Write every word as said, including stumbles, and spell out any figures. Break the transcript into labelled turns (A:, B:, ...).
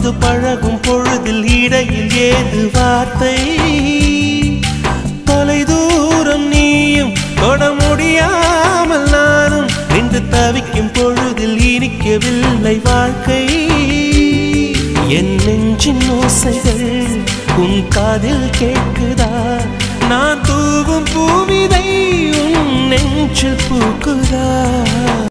A: வந்து பழகும் பொழுதில் இடையில் ஏது வார்த்தை தொலை தூரம் நீயும் தொட முடியாமல் நானும் நின்று தவிக்கும் பொழுதில் இனிக்கவில்லை வாழ்க்கை என் நெஞ்சின் ஓசைகள் உன் காதில் கேட்குதா நான் தூவும் பூவிதை உன் நெஞ்சில் பூக்குதா